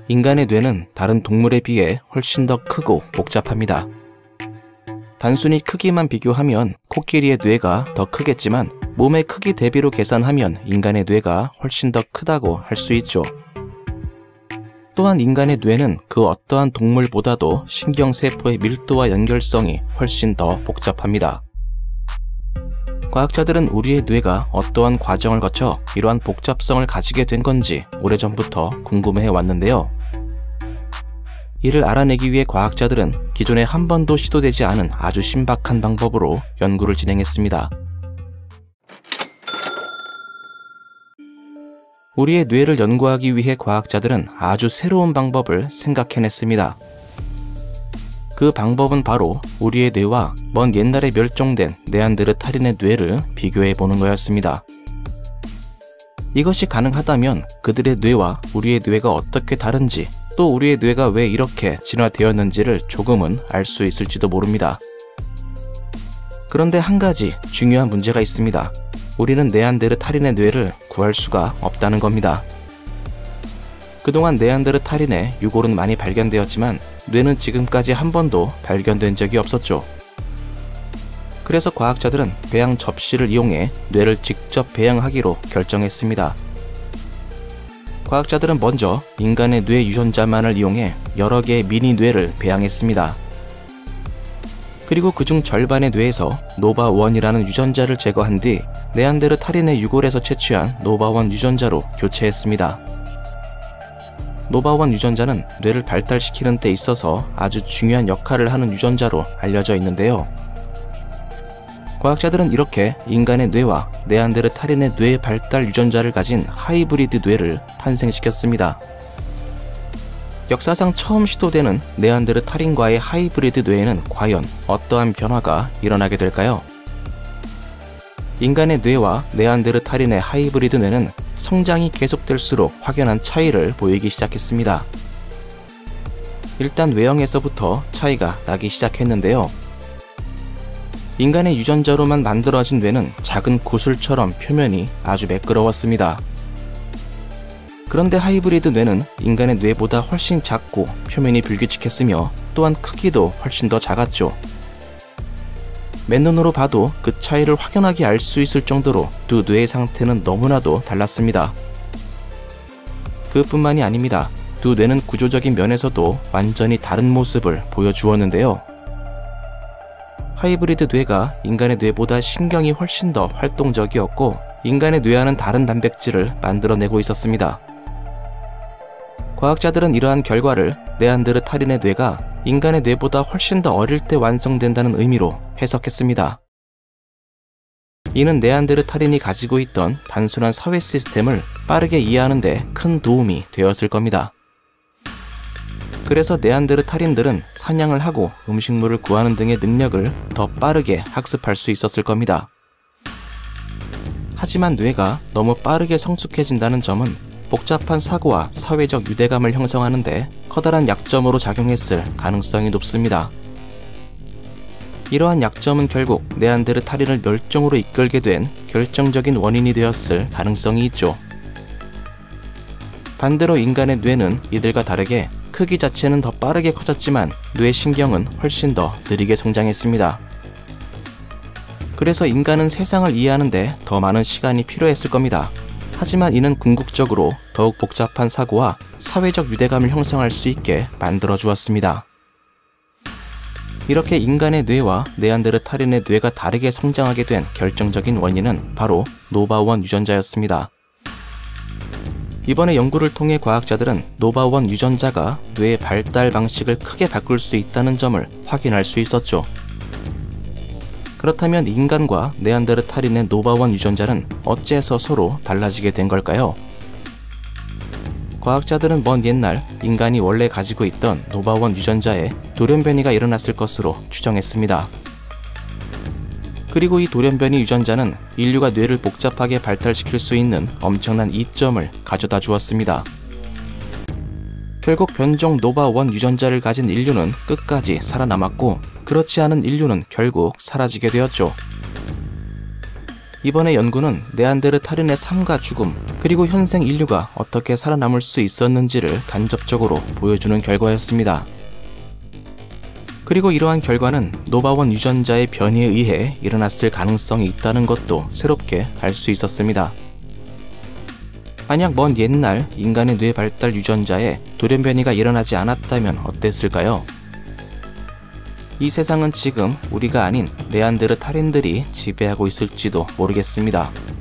인간의 뇌는 다른 동물에 비해 훨씬 더 크고 복잡합니다. 단순히 크기만 비교하면 코끼리의 뇌가 더 크겠지만 몸의 크기 대비로 계산하면 인간의 뇌가 훨씬 더 크다고 할 수 있죠. 또한 인간의 뇌는 그 어떠한 동물보다도 신경세포의 밀도와 연결성이 훨씬 더 복잡합니다. 과학자들은 우리의 뇌가 어떠한 과정을 거쳐 이러한 복잡성을 가지게 된 건지 오래전부터 궁금해해 왔는데요. 이를 알아내기 위해 과학자들은 기존에 한 번도 시도되지 않은 아주 신박한 방법으로 연구를 진행했습니다. 우리의 뇌를 연구하기 위해 과학자들은 아주 새로운 방법을 생각해냈습니다. 그 방법은 바로 우리의 뇌와 먼 옛날에 멸종된 네안데르탈인의 뇌를 비교해보는 거였습니다. 이것이 가능하다면 그들의 뇌와 우리의 뇌가 어떻게 다른지, 또 우리의 뇌가 왜 이렇게 진화되었는지를 조금은 알 수 있을지도 모릅니다. 그런데 한 가지 중요한 문제가 있습니다. 우리는 네안데르탈인의 뇌를 구할 수가 없다는 겁니다. 그동안 네안데르탈인의 유골은 많이 발견되었지만 뇌는 지금까지 한 번도 발견된 적이 없었죠. 그래서 과학자들은 배양 접시를 이용해 뇌를 직접 배양하기로 결정했습니다. 과학자들은 먼저 인간의 뇌 유전자만을 이용해 여러 개의 미니 뇌를 배양했습니다. 그리고 그중 절반의 뇌에서 노바1이라는 유전자를 제거한 뒤 네안데르탈인의 유골에서 채취한 노바1 유전자로 교체했습니다. 노바1 유전자는 뇌를 발달시키는 데 있어서 아주 중요한 역할을 하는 유전자로 알려져 있는데요. 과학자들은 이렇게 인간의 뇌와 네안데르탈인의 뇌 발달 유전자를 가진 하이브리드 뇌를 탄생시켰습니다. 역사상 처음 시도되는 네안데르탈인과의 하이브리드 뇌에는 과연 어떠한 변화가 일어나게 될까요? 인간의 뇌와 네안데르탈인의 하이브리드 뇌는 성장이 계속될수록 확연한 차이를 보이기 시작했습니다. 일단 외형에서부터 차이가 나기 시작했는데요. 인간의 유전자로만 만들어진 뇌는 작은 구슬처럼 표면이 아주 매끄러웠습니다. 그런데 하이브리드 뇌는 인간의 뇌보다 훨씬 작고 표면이 불규칙했으며 또한 크기도 훨씬 더 작았죠. 맨눈으로 봐도 그 차이를 확연하게 알 수 있을 정도로 두 뇌의 상태는 너무나도 달랐습니다. 그뿐만이 아닙니다. 두 뇌는 구조적인 면에서도 완전히 다른 모습을 보여주었는데요. 하이브리드 뇌가 인간의 뇌보다 신경이 훨씬 더 활동적이었고 인간의 뇌와는 다른 단백질을 만들어내고 있었습니다. 과학자들은 이러한 결과를 네안데르탈인의 뇌가 인간의 뇌보다 훨씬 더 어릴 때 완성된다는 의미로 해석했습니다. 이는 네안데르탈인이 가지고 있던 단순한 사회 시스템을 빠르게 이해하는 데 큰 도움이 되었을 겁니다. 그래서 네안데르탈인들은 사냥을 하고 음식물을 구하는 등의 능력을 더 빠르게 학습할 수 있었을 겁니다. 하지만 뇌가 너무 빠르게 성숙해진다는 점은 복잡한 사고와 사회적 유대감을 형성하는 데 커다란 약점으로 작용했을 가능성이 높습니다. 이러한 약점은 결국 네안데르탈인을 멸종으로 이끌게 된 결정적인 원인이 되었을 가능성이 있죠. 반대로 인간의 뇌는 이들과 다르게 크기 자체는 더 빠르게 커졌지만 뇌 신경은 훨씬 더 느리게 성장했습니다. 그래서 인간은 세상을 이해하는 데 더 많은 시간이 필요했을 겁니다. 하지만 이는 궁극적으로 더욱 복잡한 사고와 사회적 유대감을 형성할 수 있게 만들어 주었습니다. 이렇게 인간의 뇌와 네안데르탈인의 뇌가 다르게 성장하게 된 결정적인 원인은 바로 노바1 유전자였습니다. 이번에 연구를 통해 과학자들은 노바1 유전자가 뇌의 발달 방식을 크게 바꿀 수 있다는 점을 확인할 수 있었죠. 그렇다면 인간과 네안데르탈인의 노바1 유전자는 어째서 서로 달라지게 된 걸까요? 과학자들은 먼 옛날 인간이 원래 가지고 있던 노바1 유전자에 돌연변이가 일어났을 것으로 추정했습니다. 그리고 이 돌연변이 유전자는 인류가 뇌를 복잡하게 발달시킬 수 있는 엄청난 이점을 가져다 주었습니다. 결국 변종 노바1 유전자를 가진 인류는 끝까지 살아남았고 그렇지 않은 인류는 결국 사라지게 되었죠. 이번의 연구는 네안데르탈인의 삶과 죽음, 그리고 현생 인류가 어떻게 살아남을 수 있었는지를 간접적으로 보여주는 결과였습니다. 그리고 이러한 결과는 노바원 유전자의 변이에 의해 일어났을 가능성이 있다는 것도 새롭게 알 수 있었습니다. 만약 먼 옛날 인간의 뇌 발달 유전자에 돌연 변이가 일어나지 않았다면 어땠을까요? 이 세상은 지금 우리가 아닌 네안데르탈인들이 지배하고 있을지도 모르겠습니다.